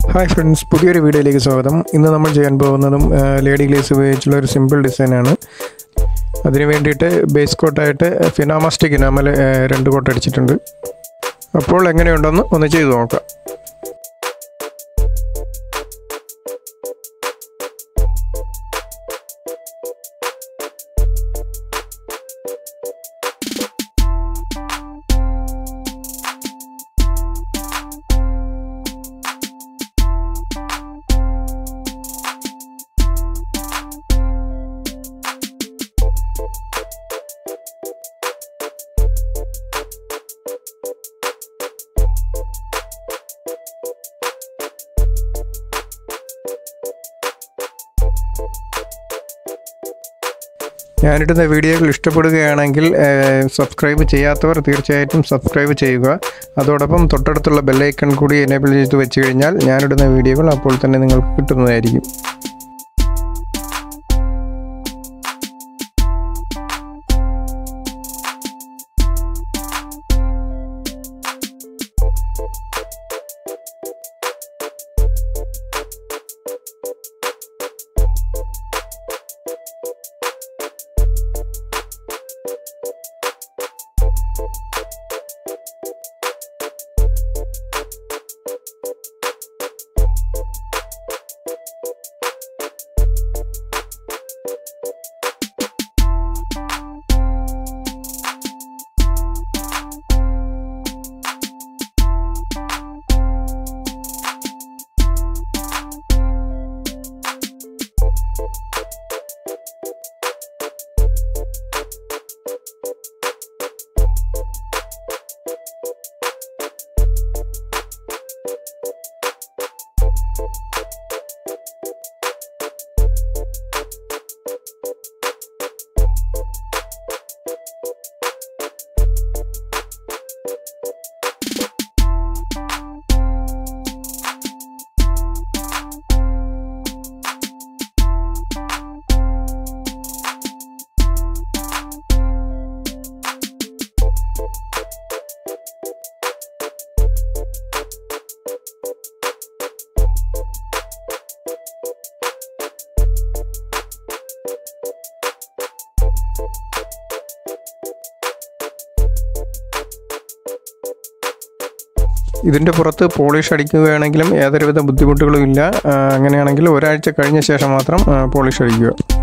Hi friends, പുതിയൊരു വീഡിയോയിലേക്ക് സ്വാഗതം. ഇന്ന് നമ്മൾ ചെയ്യാൻ പോകുന്നതും ലേഡി ഗ്ലേസ് ഉപയോഗിച്ചുള്ള ഒരു സിമ്പിൾ ഡിസൈനാണ്. അതിന് വേണ്ടിയിട്ട് ബേസ് കോട്ടായിട്ട് ഫിനാമാസ്റ്റിക് ഇനാമൽ 2 കോട്ട് അടിച്ചിട്ടുണ്ട്. അപ്പോൾ എങ്ങനെയുണ്ടെന്ന് ഒന്ന് ചെയ്തു നോക്കാം. ഞാനിടുന്ന വീഡിയോകൾ ഇഷ്ടപ്പെടുകയാണെങ്കിൽ സബ്സ്ക്രൈബ് ചെയ്യാത്തവർ തീർച്ചയായിട്ടും സബ്സ്ക്രൈബ് ചെയ്യുക. അതോടൊപ്പം തൊട്ടടുത്തുള്ള ബെല്ലൈക്കൺ കൂടി എനേബിൾ ചെയ്ത് വെച്ച് കഴിഞ്ഞാൽ ഞാനിടുന്ന വീഡിയോകൾ അപ്പോൾ തന്നെ നിങ്ങൾക്ക് കിട്ടുന്നതായിരിക്കും. ഇതിൻ്റെ പുറത്ത് പോളിഷ് അടിക്കുകയാണെങ്കിലും യാതൊരുവിധ ബുദ്ധിമുട്ടുകളും ഇല്ല. അങ്ങനെയാണെങ്കിൽ ഒരാഴ്ച കഴിഞ്ഞ ശേഷം മാത്രം പോളിഷ് അടിക്കുക.